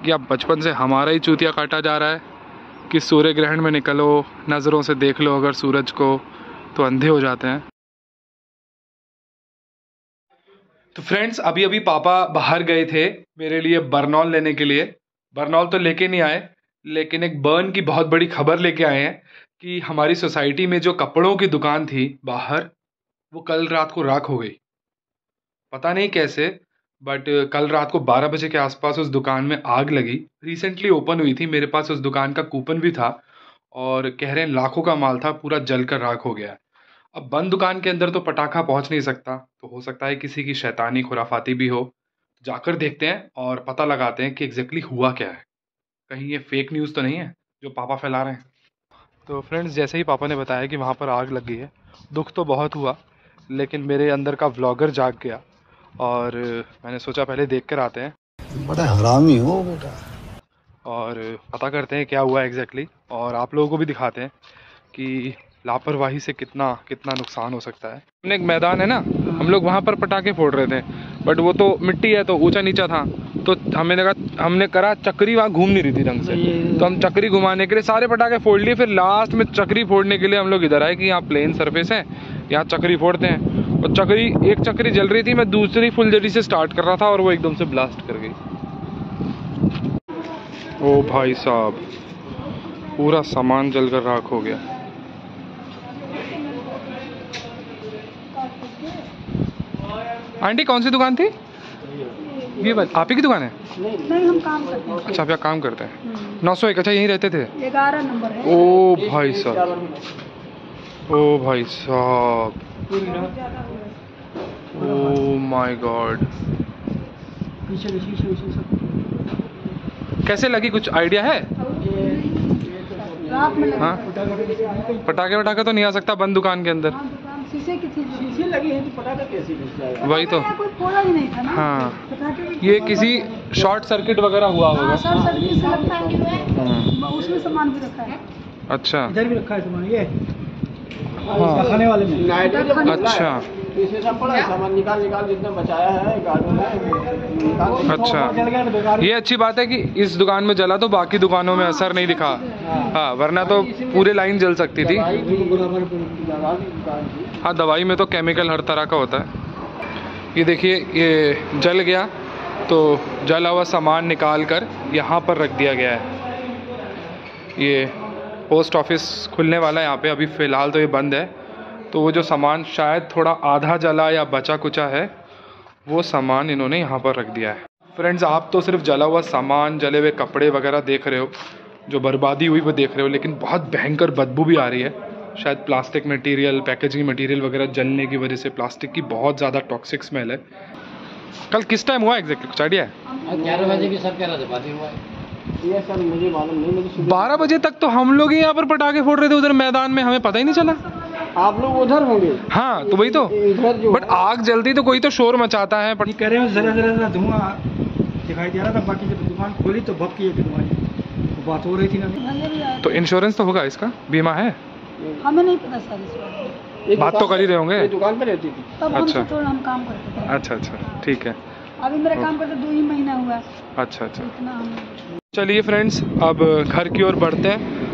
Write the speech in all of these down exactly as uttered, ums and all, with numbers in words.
या बचपन से हमारा ही चूतिया काटा जा रहा है कि सूर्य ग्रहण में निकलो, नज़रों से देख लो अगर सूरज को तो अंधे हो जाते हैं। तो फ्रेंड्स, अभी अभी पापा बाहर गए थे मेरे लिए बर्नॉल लेने के लिए। बर्नॉल तो लेके नहीं आए, लेकिन एक बर्न की बहुत बड़ी खबर लेके आए हैं कि हमारी सोसाइटी में जो कपड़ों की दुकान थी बाहर, वो कल रात को राख हो गई। पता नहीं कैसे, बट कल रात को बारह बजे के आसपास उस दुकान में आग लगी। रिसेंटली ओपन हुई थी, मेरे पास उस दुकान का कूपन भी था और कह रहे हैं लाखों का माल था, पूरा जलकर राख हो गया। अब बंद दुकान के अंदर तो पटाखा पहुंच नहीं सकता, तो हो सकता है किसी की शैतानी खुराफाती भी हो। जाकर देखते हैं और पता लगाते हैं कि एग्जैक्टली हुआ क्या है। कहीं ये फेक न्यूज़ तो नहीं है जो पापा फैला रहे हैं। तो फ्रेंड्स, जैसे ही पापा ने बताया कि वहाँ पर आग लगी है, दुख तो बहुत हुआ, लेकिन मेरे अंदर का व्लॉगर जाग गया और मैंने सोचा पहले देख कर आते हैं। बड़ा हरामी हो बेटा। और पता करते हैं क्या हुआ एग्जैक्टली, और आप लोगों को भी दिखाते हैं कि लापरवाही से कितना कितना नुकसान हो सकता है। हमने एक मैदान है ना, हम लोग वहाँ पर पटाखे फोड़ रहे थे, बट वो तो मिट्टी है तो ऊंचा नीचा था, तो हमें लगा, हमने करा चक्री वहाँ घूम नहीं रही थी ढंग से, तो हम चक्री घुमाने के लिए सारे पटाखे फोड़ लिए। फिर लास्ट में चक्री फोड़ने के लिए हम लोग इधर आए कि यहाँ प्लेन सरफेस है, यहाँ चक्री फोड़ते हैं। और चक्री, एक चक्री जल रही थी, मैं दूसरी फुलझड़ी से स्टार्ट कर रहा था और वो एकदम से ब्लास्ट कर गई। ओ भाई साहब, पूरा सामान जलकर राख हो गया। आंटी, कौन सी दुकान थी ये? बात आप ही की दुकान है? नहीं, हम काम करते हैं। अच्छा, आप यहाँ काम करते हैं। नौ सौ एक, अच्छा यहीं रहते थे? ग्यारह नंबर है। ओ भाई साहब, ओ भाई साहब, ओ माय गॉड। कैसे लगी, कुछ आइडिया है? हाँ, पटाखे वटाखे तो नहीं आ सकता बंद दुकान के अंदर। शीशे की थी, शीशे लगी है तो पटाखा कैसे घुस जाएगा? वही तो, कोई फोड़ा ही नहीं था ना। हाँ, ये किसी शॉर्ट सर्किट वगैरह हुआ होगा। शॉर्ट सर्किट से लगता है, उसमें सामान भी रखा है। अच्छा, इधर भी रखा है सामान, ये हाँ, खाने वाले में। अच्छा सामान निकाल निकाल जितना बचाया है गाड़ियों में। अच्छा, ये अच्छी बात है कि इस दुकान में जला तो बाकी दुकानों में असर नहीं दिखा। हाँ, वरना तो पूरे लाइन जल सकती थी। हाँ, दवाई में तो केमिकल हर तरह का होता है। ये देखिए, ये जल गया तो जला हुआ सामान निकाल कर यहाँ पर रख दिया गया है। ये पोस्ट ऑफिस खुलने वाला है यहाँ पे, अभी फ़िलहाल तो ये बंद है। तो वो जो सामान शायद थोड़ा आधा जला या बचा कुचा है, वो सामान इन्होंने यहाँ पर रख दिया है। फ्रेंड्स, आप तो सिर्फ जला हुआ सामान, जले हुए कपड़े वगैरह देख रहे हो, जो बर्बादी हुई वो देख रहे हो, लेकिन बहुत भयंकर बदबू भी आ रही है। शायद प्लास्टिक मटेरियल, पैकेजिंग मटेरियल वगैरह जलने की वजह से प्लास्टिक की बहुत ज़्यादा टॉक्सिक स्मेल है। कल किस टाइम हुआ एग्जैक्टली, कुछ आइडिया है? ग्यारह बजे की सब ग्यारह बजे हुआ है ये सर, मुझे मालूम नहीं। मुझे बारह बजे तक तो हम लोग ही यहाँ पर पटाखे फोड़ रहे थे उधर मैदान में, हमें पता ही नहीं चला। आप लोग उधर होंगे। हाँ, तो वही तो, बट आग जलती तो कोई तो शोर मचाता है। ये कह रहे हो जरा जरा जरा धुआं दिखाई दे रहा था, बाकी जब दुकान खोली तो भपकी धुआं बात हो रही थी ना। तो इंश्योरेंस तो होगा, इसका बीमा है? हमें नहीं पता सर इस बारे में। बात तो कर ही रहे होंगे। दुकान पर रहती थी तब हम अच्छा। तो हम काम करते थे। अच्छा अच्छा, ठीक है। अभी मेरा काम करते दो ही महीना हुआ। अच्छा अच्छा, इतना हम। चलिए फ्रेंड्स, अब घर की ओर बढ़ते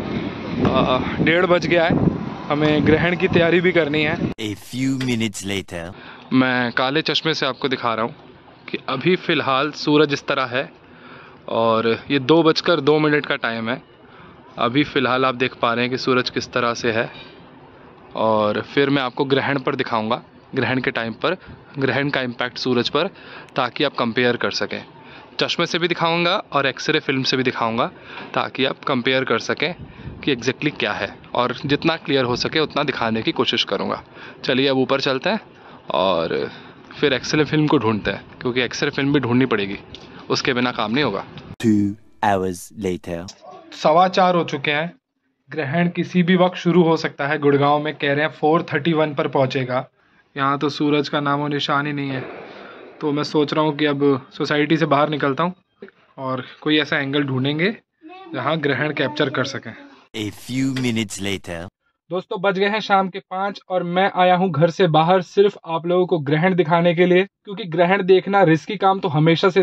हैं। डेढ़ बज गया है, हमें ग्रहण की तैयारी भी करनी है। A few minutes later. मैं काले चश्मे से आपको दिखा रहा हूँ कि अभी फ़िलहाल सूरज इस तरह है और ये दो बजकर दो मिनट का टाइम है। अभी फ़िलहाल आप देख पा रहे हैं कि सूरज किस तरह से है, और फिर मैं आपको ग्रहण पर दिखाऊंगा, ग्रहण के टाइम पर ग्रहण का इम्पैक्ट सूरज पर, ताकि आप कंपेयर कर सकें। चश्मे से भी दिखाऊंगा और एक्सरे फिल्म से भी दिखाऊंगा, ताकि आप कंपेयर कर सकें कि एग्जैक्टली क्या है, और जितना क्लियर हो सके उतना दिखाने की कोशिश करूंगा। चलिए अब ऊपर चलते हैं और फिर एक्सरे फिल्म को ढूंढते हैं, क्योंकि एक्सरे फिल्म भी ढूंढनी पड़ेगी, उसके बिना काम नहीं होगा। Two hours later. सवा चार हो चुके हैं। ग्रहण किसी भी वक्त शुरू हो सकता है। गुड़गांव में कह रहे हैं फोर थर्टी वन पर पहुंचेगा। यहाँ तो सूरज का नामो निशान ही नहीं है। तो मैं सोच रहा हूँ कि अब सोसाइटी से बाहर निकलता हूँ और कोई ऐसा एंगल ढूंढेंगे जहाँ ग्रहण कैप्चर कर सकें। A few minutes later. दोस्तों, बज गए हैं शाम के पाँच और मैं आया हूँ घर से बाहर सिर्फ आप लोगों को ग्रहण दिखाने के लिए, क्योंकि ग्रहण देखना रिस्की काम तो हमेशा से था,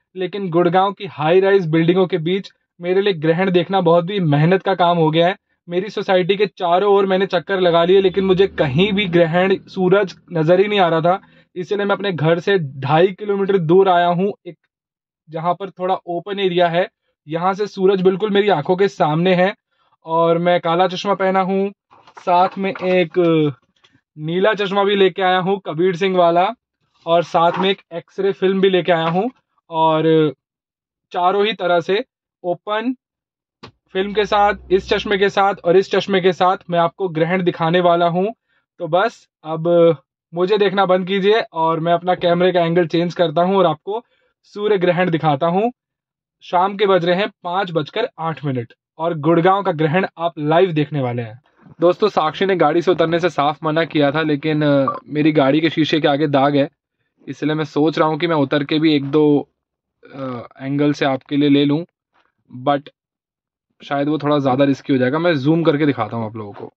लेकिन गुड़गांव की हाई राइज बिल्डिंगों के बीच मेरे लिए ग्रहण देखना बहुत ही मेहनत का काम हो गया है। मेरी सोसाइटी के चारों ओर मैंने चक्कर लगा लिए, लेकिन मुझे कहीं भी ग्रहण सूरज नजर ही नहीं आ रहा था। इसलिए मैं अपने घर से ढाई किलोमीटर दूर आया हूँ, एक जहां पर थोड़ा ओपन एरिया है। यहाँ से सूरज बिल्कुल मेरी आंखों के सामने है और मैं काला चश्मा पहना हूँ, साथ में एक नीला चश्मा भी लेके आया हूँ कबीर सिंह वाला, और साथ में एक एक्सरे फिल्म भी लेके आया हूँ। और चारों ही तरह से ओपन फिल्म के साथ, इस चश्मे के साथ और इस चश्मे के साथ मैं आपको ग्रहण दिखाने वाला हूँ। तो बस अब मुझे देखना बंद कीजिए और मैं अपना कैमरे का एंगल चेंज करता हूँ और आपको सूर्य ग्रहण दिखाता हूँ। शाम के बज रहे हैं पाँच बजकर आठ मिनट और गुड़गांव का ग्रहण आप लाइव देखने वाले हैं। दोस्तों, साक्षी ने गाड़ी से उतरने से साफ मना किया था, लेकिन मेरी गाड़ी के शीशे के आगे दाग है, इसलिए मैं सोच रहा हूँ कि मैं उतर के भी एक दो एंगल से आपके लिए ले लूँ, बट शायद वो थोड़ा ज़्यादा रिस्की हो जाएगा। मैं जूम करके दिखाता हूँ आप लोगों को।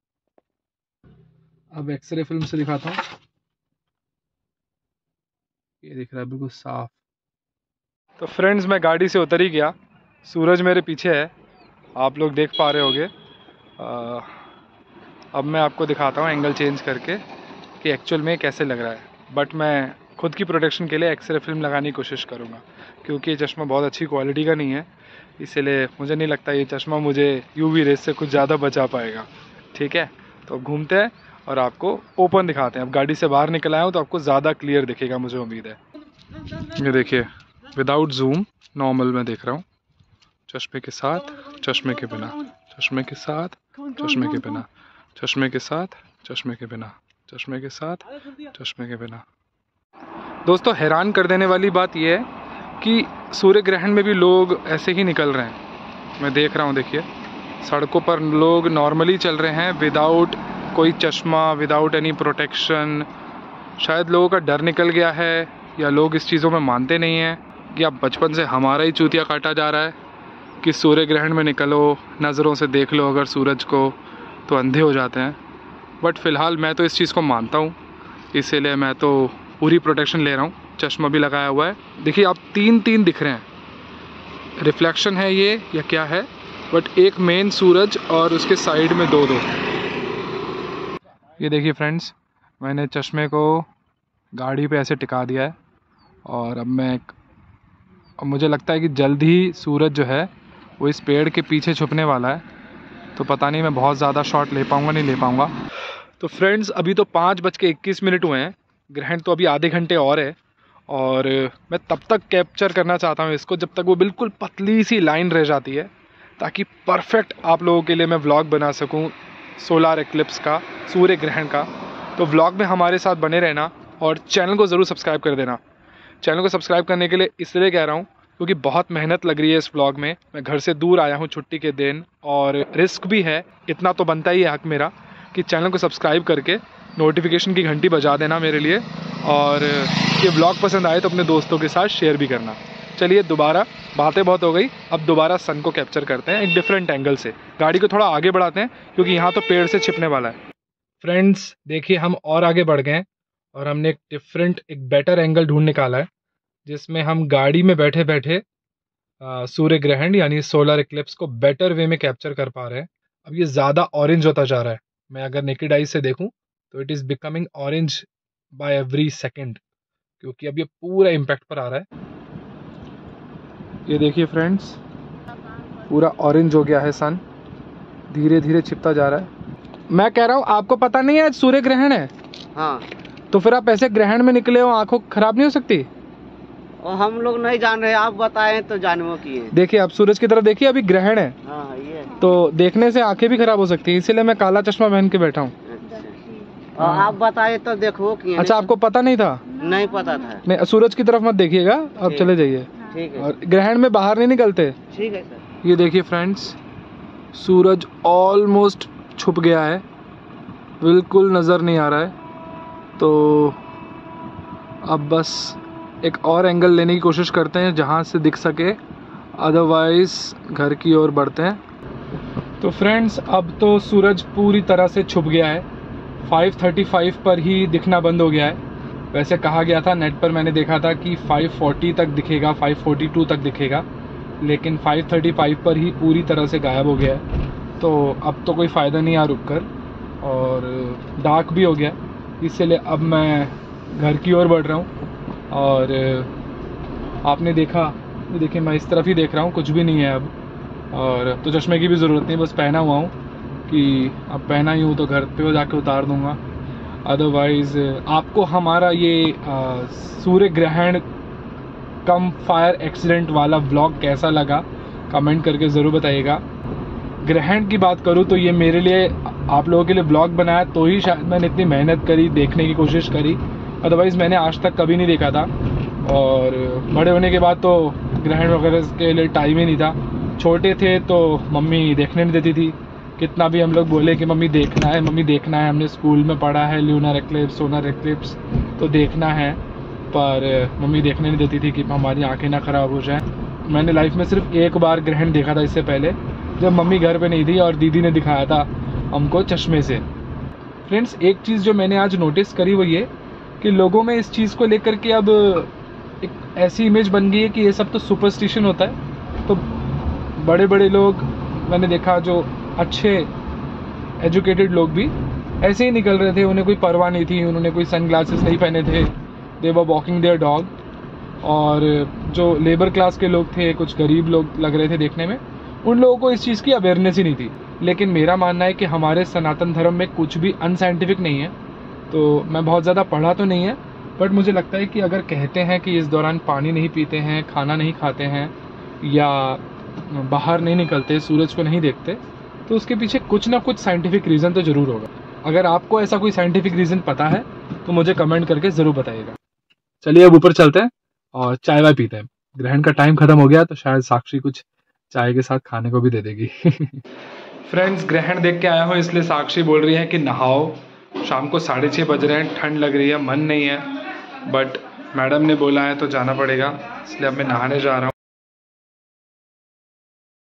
अब एक्सरे फिल्म से दिखाता हूँ। ये दिख रहा है बिल्कुल साफ। तो फ्रेंड्स, मैं गाड़ी से उतर ही गया, सूरज मेरे पीछे है, आप लोग देख पा रहे होंगे। अब मैं आपको दिखाता हूँ एंगल चेंज करके कि एक्चुअल में कैसे लग रहा है, बट मैं खुद की प्रोटेक्शन के लिए एक्सरे फिल्म लगाने की कोशिश करूँगा, क्योंकि ये चश्मा बहुत अच्छी क्वालिटी का नहीं है, इसलिए मुझे नहीं लगता ये चश्मा मुझे यूवी रेस से कुछ ज़्यादा बचा पाएगा। ठीक है, तो अब घूमते हैं और आपको ओपन दिखाते हैं। अब गाड़ी से बाहर निकल आया हूँ तो आपको ज़्यादा क्लियर दिखेगा, मुझे उम्मीद है। ये देखिए, विदाउट जूम नॉर्मल मैं देख रहा हूँ, चश्मे के साथ, चश्मे के बिना, चश्मे के साथ, चश्मे के बिना, चश्मे के साथ, चश्मे के बिना, चश्मे के साथ, चश्मे के बिना। दोस्तों, हैरान कर देने वाली बात यह है कि सूर्य ग्रहण में भी लोग ऐसे ही निकल रहे हैं। मैं देख रहा हूँ, देखिए सड़कों पर लोग नॉर्मली चल रहे हैं विदाउट कोई चश्मा, विदाउट एनी प्रोटेक्शन। शायद लोगों का डर निकल गया है, या लोग इस चीज़ों में मानते नहीं हैं, या बचपन से हमारा ही चूतिया काटा जा रहा है कि सूर्य ग्रहण में निकलो, नज़रों से देख लो अगर सूरज को तो अंधे हो जाते हैं। बट फ़िलहाल मैं तो इस चीज़ को मानता हूँ, इसीलिए मैं तो पूरी प्रोटेक्शन ले रहा हूँ, चश्मा भी लगाया हुआ है। देखिए, आप तीन तीन दिख रहे हैं, रिफ्लेक्शन है ये या क्या है, बट एक मेन सूरज और उसके साइड में दो दो। ये देखिए फ्रेंड्स, मैंने चश्मे को गाड़ी पे ऐसे टिका दिया है और अब मैं अब मुझे लगता है कि जल्द ही सूरज जो है वो इस पेड़ के पीछे छुपने वाला है, तो पता नहीं मैं बहुत ज़्यादा शॉट ले पाऊँगा नहीं ले पाऊँगा। तो फ्रेंड्स, अभी तो पाँच बज के इक्कीस मिनट हुए हैं, ग्रहण तो अभी आधे घंटे और है, और मैं तब तक कैप्चर करना चाहता हूँ इसको जब तक वो बिल्कुल पतली सी लाइन रह जाती है, ताकि परफेक्ट आप लोगों के लिए मैं व्लॉग बना सकूँ सोलार एक्लिप्स का, सूर्य ग्रहण का। तो व्लॉग में हमारे साथ बने रहना और चैनल को ज़रूर सब्सक्राइब कर देना। चैनल को सब्सक्राइब करने के लिए इसलिए कह रहा हूँ क्योंकि बहुत मेहनत लग रही है इस व्लॉग में। मैं घर से दूर आया हूँ छुट्टी के दिन और रिस्क भी है, इतना तो बनता ही है हक मेरा कि चैनल को सब्सक्राइब करके नोटिफिकेशन की घंटी बजा देना मेरे लिए, और ये व्लॉग पसंद आए तो अपने दोस्तों के साथ शेयर भी करना। चलिए, दोबारा बातें बहुत हो गई, अब दोबारा सन को कैप्चर करते हैं एक डिफरेंट एंगल से। गाड़ी को थोड़ा आगे बढ़ाते हैं क्योंकि यहाँ तो पेड़ से छिपने वाला है। फ्रेंड्स देखिए, हम और आगे बढ़ गए हैं और हमने एक डिफरेंट, एक बेटर एंगल ढूंढ निकाला है जिसमें हम गाड़ी में बैठे बैठे सूर्य ग्रहण यानी सोलर इक्लिप्स को बेटर वे में कैप्चर कर पा रहे हैं। अब ये ज़्यादा ऑरेंज होता जा रहा है। मैं अगर नेकेड आई से देखूं तो it is becoming orange by every second, क्योंकि अब ये पूरा इम्पैक्ट पर आ रहा है। ये देखिए फ्रेंड्स, पूरा ऑरेंज हो गया है सन, धीरे धीरे छिपता जा रहा है। मैं कह रहा हूँ, आपको पता नहीं है आज सूर्य ग्रहण है? हाँ। तो फिर आप ऐसे ग्रहण में निकले हो, आंखों खराब नहीं हो सकती? और हम लोग नहीं जान रहे, आप बताएं तो जानवों की है। देखिए, आप सूरज की तरफ देखिए, अभी ग्रहण है। हाँ, ये तो देखने से आंखें भी खराब हो सकती है, इसीलिए मैं काला चश्मा पहन के बैठा हूँ। और आप बताए तो देखो कि अच्छा, आपको पता नहीं था? नहीं पता था। नहीं, सूरज की तरफ मत देखिएगा, अब चले जाइए। ठीक है। और ग्रहण में बाहर नहीं निकलते। ठीक है सर। ये देखिए फ्रेंड्स, सूरज ऑलमोस्ट छुप गया है, बिल्कुल नज़र नहीं आ रहा है। तो अब बस एक और एंगल लेने की कोशिश करते हैं जहाँ से दिख सके, अदरवाइज़ घर की ओर बढ़ते हैं। तो फ्रेंड्स, अब तो सूरज पूरी तरह से छुप गया है, फाइव थर्टी फाइव पर ही दिखना बंद हो गया है। वैसे कहा गया था, नेट पर मैंने देखा था कि फाइव फोर्टी तक दिखेगा, फाइव फोर्टी टू तक दिखेगा, लेकिन फाइव थर्टी फाइव पर ही पूरी तरह से गायब हो गया है। तो अब तो कोई फ़ायदा नहीं यहाँ रुक कर, और डार्क भी हो गया, इसलिए अब मैं घर की ओर बढ़ रहा हूँ। और आपने देखा, देखिए मैं इस तरफ ही देख रहा हूँ, कुछ भी नहीं है अब, और तो चश्मे की भी ज़रूरत नहीं, बस पहना हुआ हूँ कि अब पहना ही हूँ तो घर पे जाके उतार दूँगा। अदरवाइज़ आपको हमारा ये सूर्य ग्रहण कम फायर एक्सीडेंट वाला व्लॉग कैसा लगा कमेंट करके ज़रूर बताइएगा। ग्रहण की बात करूँ तो ये मेरे लिए, आप लोगों के लिए व्लॉग बनाया तो ही शायद मैंने इतनी मेहनत करी, देखने की कोशिश करी, अदरवाइज़ मैंने आज तक कभी नहीं देखा था। और बड़े होने के बाद तो ग्रहण वगैरह के लिए टाइम ही नहीं था। छोटे थे तो मम्मी देखने नहीं देती थी, कितना भी हम लोग बोले कि मम्मी देखना है, मम्मी देखना है, हमने स्कूल में पढ़ा है ल्यूनर एक्लिप्स, सोलर एक्लिप्स, तो देखना है, पर मम्मी देखने नहीं देती थी कि हमारी आंखें ना ख़राब हो जाएं। मैंने लाइफ में सिर्फ एक बार ग्रहण देखा था इससे पहले, जब मम्मी घर पे नहीं थी और दीदी ने दिखाया था हमको चश्मे से। फ्रेंड्स, एक चीज़ जो मैंने आज नोटिस करी वो ये कि लोगों में इस चीज़ को लेकर के अब एक ऐसी इमेज बन गई है कि ये सब तो सुपरस्टिशन होता है। तो बड़े बड़े लोग मैंने देखा, जो अच्छे एजुकेटेड लोग भी ऐसे ही निकल रहे थे, उन्हें कोई परवाह नहीं थी, उन्होंने कोई सन ग्लासेस नहीं पहने थे, they were walking their dog. और जो लेबर क्लास के लोग थे, कुछ गरीब लोग लग रहे थे देखने में, उन लोगों को इस चीज़ की अवेयरनेस ही नहीं थी। लेकिन मेरा मानना है कि हमारे सनातन धर्म में कुछ भी अनसाइंटिफिक नहीं है। तो मैं बहुत ज़्यादा पढ़ा तो नहीं है, बट मुझे लगता है कि अगर कहते हैं कि इस दौरान पानी नहीं पीते हैं, खाना नहीं खाते हैं, या बाहर नहीं निकलते, सूरज को नहीं देखते, तो उसके पीछे कुछ ना कुछ साइंटिफिक रीज़न तो ज़रूर होगा। अगर आपको ऐसा कोई साइंटिफिक रीज़न पता है तो मुझे कमेंट करके ज़रूर बताइएगा। चलिए अब ऊपर चलते हैं और चाय वाय पीते हैं। ग्रहण का टाइम ख़त्म हो गया तो शायद साक्षी कुछ चाय के साथ खाने को भी दे देगी। फ्रेंड्स, ग्रहण देख के आया हूँ, इसलिए साक्षी बोल रही है कि नहाओ। शाम को साढ़े छः बज रहे हैं, ठंड लग रही है, मन नहीं है, बट मैडम ने बोला है तो जाना पड़ेगा, इसलिए अब मैं नहाने जा रहा हूँ।